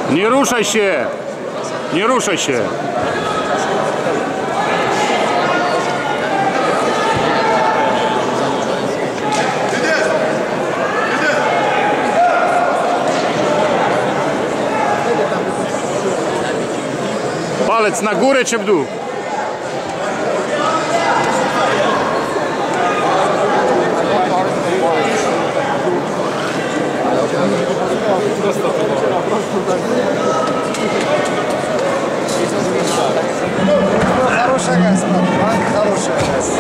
Nie ruszaj się! Nie ruszaj się! Palec na górę czy w dół? Хорошая газ, хорошая газ.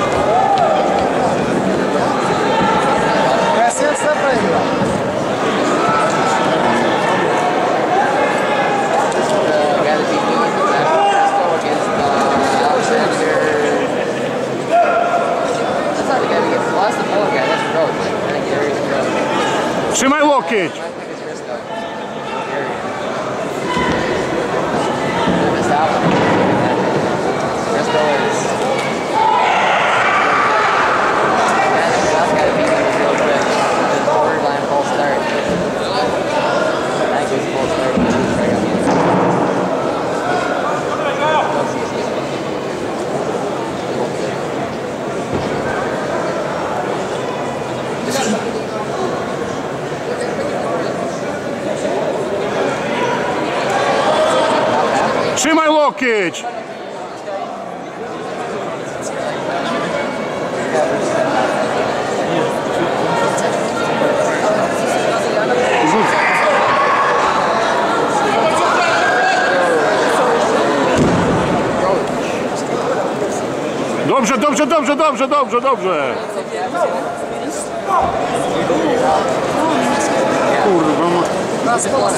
Кассетка проиграла. Trzymaj łokieć! Trzymaj łokieć! Dobrze, dobrze, dobrze, dobrze, dobrze, dobrze. Kurwa.